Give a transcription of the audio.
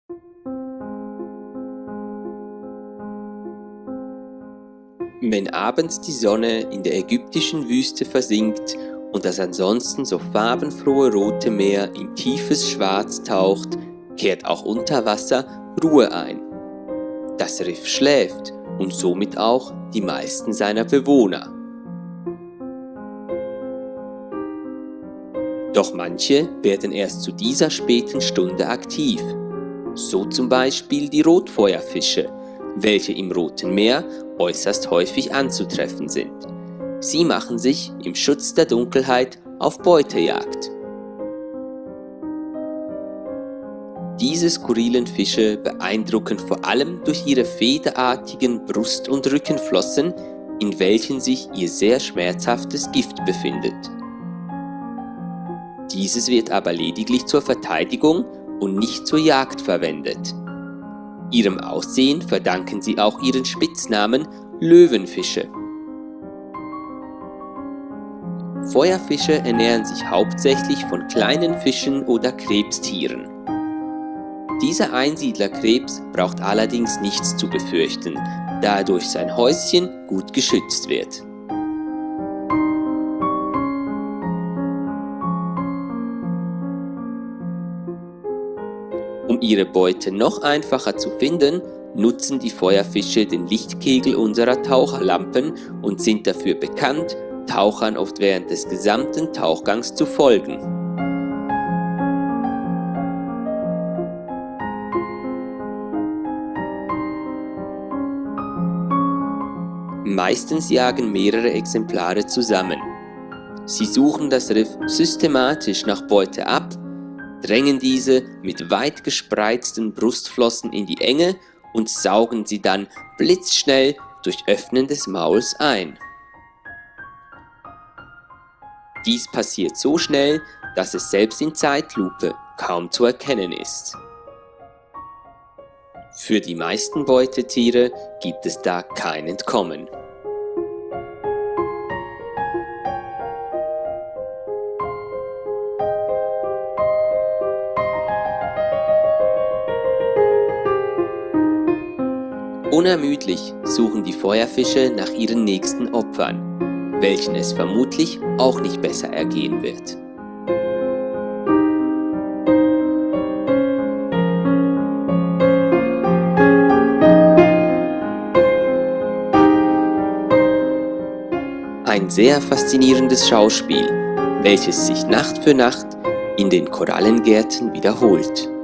Wenn abends die Sonne in der ägyptischen Wüste versinkt und das ansonsten so farbenfrohe Rote Meer in tiefes Schwarz taucht, kehrt auch unter Wasser Ruhe ein. Das Riff schläft und somit auch die meisten seiner Bewohner. Doch manche werden erst zu dieser späten Stunde aktiv. So zum Beispiel die Rotfeuerfische, welche im Roten Meer äußerst häufig anzutreffen sind. Sie machen sich im Schutz der Dunkelheit auf Beutejagd. Diese skurrilen Fische beeindrucken vor allem durch ihre federartigen Brust- und Rückenflossen, in welchen sich ihr sehr schmerzhaftes Gift befindet. Dieses wird aber lediglich zur Verteidigung und nicht zur Jagd verwendet. Ihrem Aussehen verdanken sie auch ihren Spitznamen Löwenfische. Feuerfische ernähren sich hauptsächlich von kleinen Fischen oder Krebstieren. Dieser Einsiedlerkrebs braucht allerdings nichts zu befürchten, da er durch sein Häuschen gut geschützt wird. Um ihre Beute noch einfacher zu finden, nutzen die Feuerfische den Lichtkegel unserer Taucherlampen und sind dafür bekannt, Tauchern oft während des gesamten Tauchgangs zu folgen. Meistens jagen mehrere Exemplare zusammen. Sie suchen das Riff systematisch nach Beute ab, drängen diese mit weit gespreizten Brustflossen in die Enge und saugen sie dann blitzschnell durch Öffnen des Mauls ein. Dies passiert so schnell, dass es selbst in Zeitlupe kaum zu erkennen ist. Für die meisten Beutetiere gibt es da kein Entkommen. Unermüdlich suchen die Feuerfische nach ihren nächsten Opfern, welchen es vermutlich auch nicht besser ergehen wird. Ein sehr faszinierendes Schauspiel, welches sich Nacht für Nacht in den Korallengärten wiederholt.